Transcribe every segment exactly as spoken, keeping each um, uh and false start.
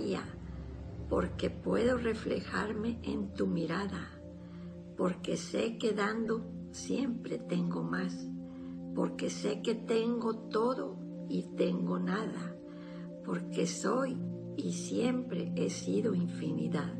millonaria porque puedo reflejarme en tu mirada, porque sé que dando siempre tengo más, porque sé que tengo todo y tengo nada, porque soy y siempre he sido infinidad.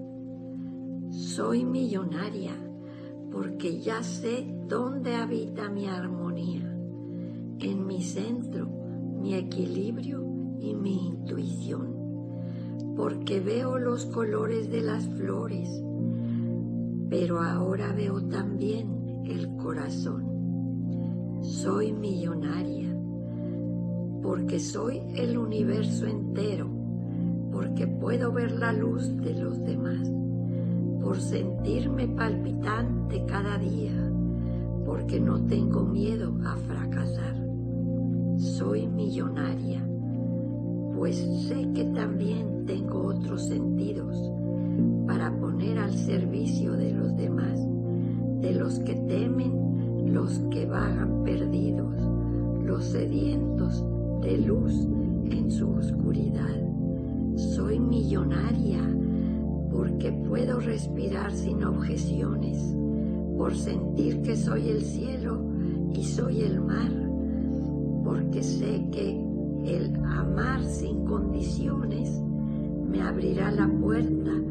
Soy millonaria porque ya sé dónde habita mi armonía, en mi centro, mi equilibrio y mi intuición, porque veo los colores de las flores, pero ahora veo también el corazón. Soy millonaria porque soy el universo entero, porque puedo ver la luz de los demás, por sentirme palpitante cada día, porque no tengo miedo a fracasar. Soy millonaria, pues sé que también tengo otros sentidos para poner al servicio de los demás, de los que temen, los que vagan perdidos, los sedientos de luz en su oscuridad. Soy millonaria porque puedo respirar sin objeciones, por sentir que soy el cielo y soy el mar, porque sé que el amar sin condiciones me abrirá la puerta